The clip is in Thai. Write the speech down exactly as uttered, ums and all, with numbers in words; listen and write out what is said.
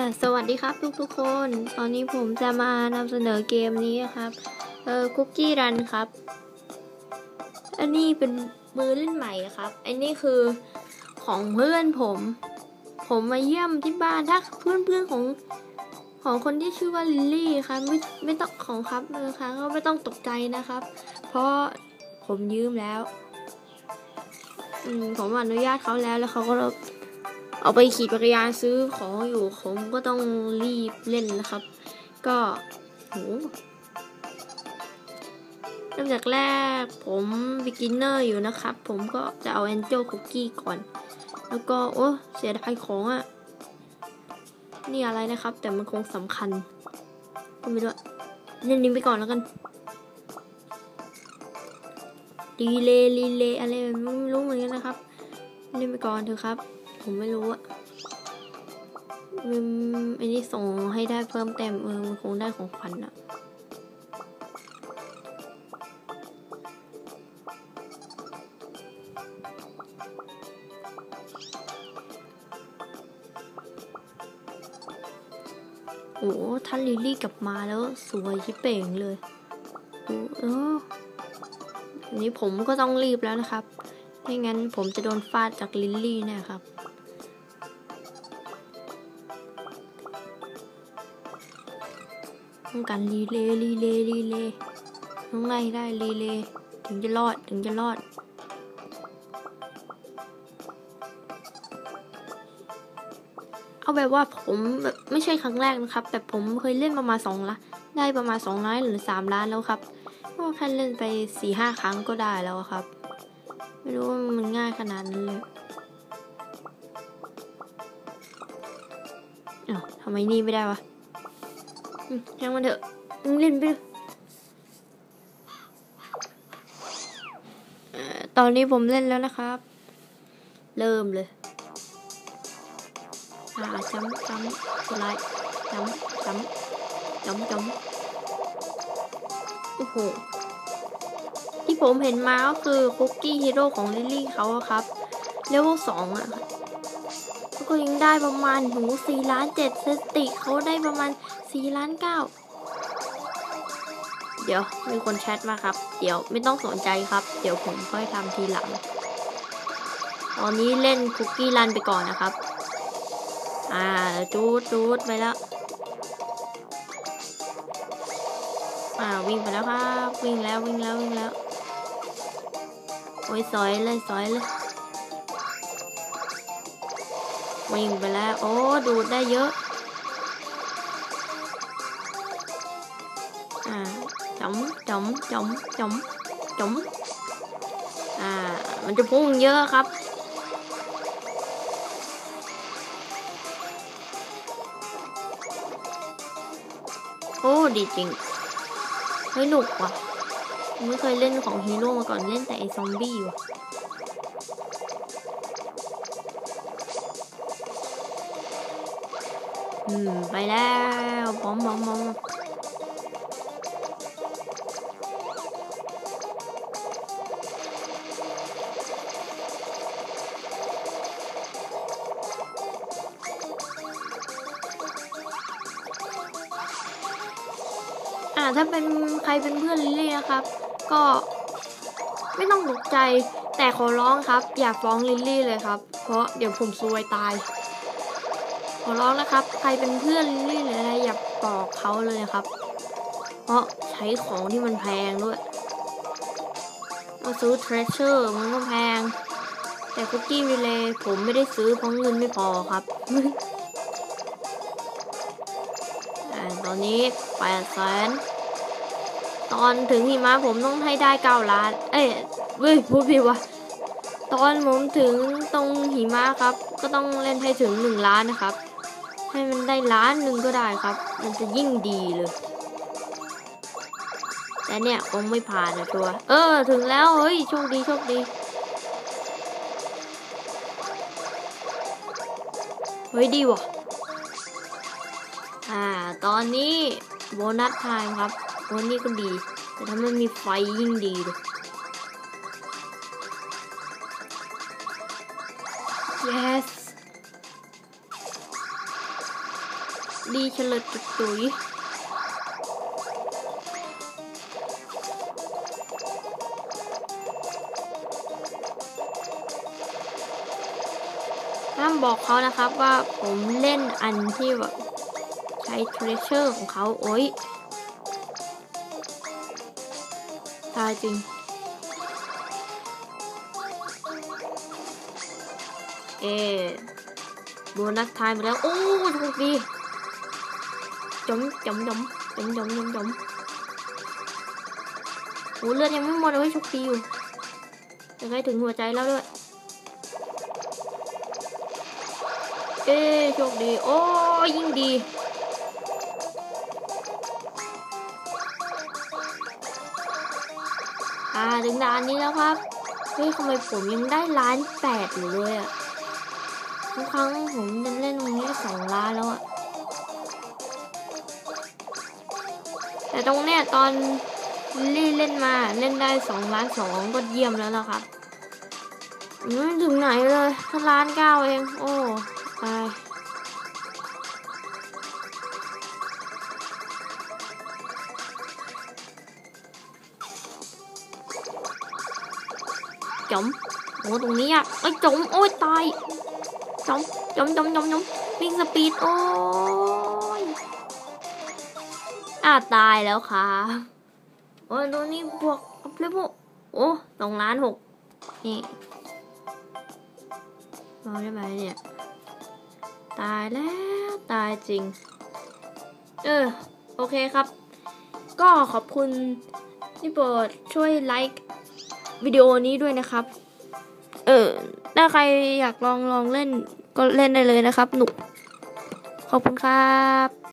สวัสดีครับทุกๆคนตอนนี้ผมจะมานำเสนอเกมนี้ครับเออคุกกี้รันครับอันนี้เป็นมือเล่นใหม่ครับอันนี้คือของเพื่อนผมผมมาเยี่ยมที่บ้านถ้าเพื่อนเพื่อนของของคนที่ชื่อว่าลิลลี่ครับไม่ไม่ต้องของครับนะคะก็ไม่ต้องตกใจนะครับเพราะผมยืมแล้วอืมผมอนุญาตเขาแล้วแล้วเขาก็เอาไปขี่จักรยานซื้อของอยู่ผมก็ต้องรีบเล่นนะครับก็โหเริ่มจากแรกผม beginner อยู่นะครับผมก็จะเอา Angel Cookie ก่อนแล้วก็โอ้เสียดายของอ่ะนี่อะไรนะครับแต่มันคงสำคัญก็ไม่รู้เล่นนี้ไปก่อนแล้วกันรีเลย์รีเลย์อะไรไม่รู้เหมือนกันนะครับเล่นไปก่อนเถอะครับผมไม่รู้อะอันนี้ส่งให้ได้เพิ่มเต็มเออมันคงได้ของขวัญอะโอ้ท่านลิลลี่กลับมาแล้วสวยชิบเป่งเลยโอ้เอออันนี้ผมก็ต้องรีบแล้วนะครับไม่งั้นผมจะโดนฟาดจากลิลลี่แน่ครับต้องการรีเลย์รีเลย์รีเลย์ต้องไล่ได้รีเลย์ถึงจะรอดถึงจะรอดเอาแบบว่าผมแบบไม่ใช่ครั้งแรกนะครับแต่ผมเคยเล่นประมาณสองล้านได้ประมาณสองล้านหรือสามล้านแล้วครับก็แค่เล่นไปสี่ห้าครั้งก็ได้แล้วครับไม่รู้ว่ามันง่ายขนาดนั้นเลยอ้าวทำไมนี่ไม่ได้วะยังมันเถอะเล่นไปเลยตอนนี้ผมเล่นแล้วนะครับเริ่มเลยอ่าจำจำสไลด์จำจำจำจำโอ้โหที่ผมเห็นมาก็คือคุกกี้ฮีโร่ของลิลลี่เขาครับเลเวลสองอ่ะก็ยังได้ประมาณหนูสี่ล้านเจ็ดสติเขาได้ประมาณสี่ล้านเก้าเดี๋ยวมีคนแชทมาครับเดี๋ยวไม่ต้องสนใจครับเดี๋ยวผมค่อยทำทีหลังตอนนี้เล่นคุกกี้รันไปก่อนนะครับอ่าจูดจูดไปแล้วอ่าวิ่งไปแล้วครับวิ่งแล้ววิ่งแล้ววิ่งแล้วโอ้ยสอยเลยสอยเลยวิ่งไปแล้วโอ้ดูดได้เยอะอ่าจ๋อมจ๋อมจ๋อมจ๋อมจ๋อมอ่ามันจะพุ่งเยอะครับโอ้ดีจริงเฮ้ยหนุกว่ะไม่เคยเล่นของฮีโร่มาก่อนเล่นแต่ไอซอมบี้ว่ะอืมไปแล้วบอมบอมบอมอ่าถ้าเป็นใครเป็นเพื่อนลิลลี่นะครับก็ไม่ต้องตกใจแต่ขอร้องครับอย่าฟ้องลิลลี่เลยครับเพราะเดี๋ยวผมซวยตายขอร้องนะครับใครเป็นเพื่อนลิลลี่หรืออะไรอย่าบอกเขาเลยครับเพราะใช้ของที่มันแพงด้วยมาซื้อเทรชเชอร์มันก็แพงแต่คุกกี้รีเลย์ผมไม่ได้ซื้อเพราะเงินไม่พอครับอ่าตอนนี้แปดแสนตอนถึงหิมะผมต้องให้ได้เก้าล้านเอ้ยเว้ยพูดผิดว่ะตอนผมถึงตรงหิมะครับก็ต้องเล่นให้ถึงหนึ่งล้านนะครับให้มันได้ล้านหนึ่งก็ได้ครับมันจะยิ่งดีเลยแต่เนี่ยคงไม่ผ่านนะตัวเออถึงแล้วเฮ้ยโชคดีโชคดีเฮ้ยดีว่ะอ่าตอนนี้โบนัสไทม์ครับวันนี้ก็ดีแต่ถ้ามันมีไฟยิ่งดีเลย yes ดีเฉลิดจุดจุ๋ยห้ามบอกเขานะครับว่าผมเล่นอันที่แบบใช้เทรเชอร์ของเขาโอ๊ยตายจริงเอโบนัสทายมาแล้วโอ้ถูกดีจมจมจมจมจมจมจมโอ้เลือดยังไม่หมดเลยโชคดีอยู่จะใกล้ถึงหัวใจแล้วด้วยเอ้โชคดีโอ้ยิ่งดีอ่าถึงด่านนี้แล้วครับเฮ้ยทำไมผมยังได้ล้านแปดอยู่เลยอ่ะทุกครั้งผมเล่นตรงนี้สองล้านแล้วอ่ะแต่ตรงเนี้ยตอนลี่เล่นมาเล่นได้สองล้านสองก็เยี่ยมแล้วล่ะครับไม่ถึงไหนเลยแค่ล้านเก้าเองโอ้ตายจมโอ้ตรงนี้อ่ะไอ้จมโอ้ยตายจมจมจมจมจมวิ่งสปีดโอ้ยอ่ะตายแล้วค่ะโอ้ยตรงนี้บวกเรียบวกโอ้สองล้านหกนี่มองได้ไหมเนี่ยตายแล้วตายจริงเออโอเคครับก็ขอบคุณที่โปรดช่วยไลค์วิดีโอนี้ด้วยนะครับเออถ้าใครอยากลองลองเล่นก็เล่นได้เลยนะครับหนุกขอบคุณครับ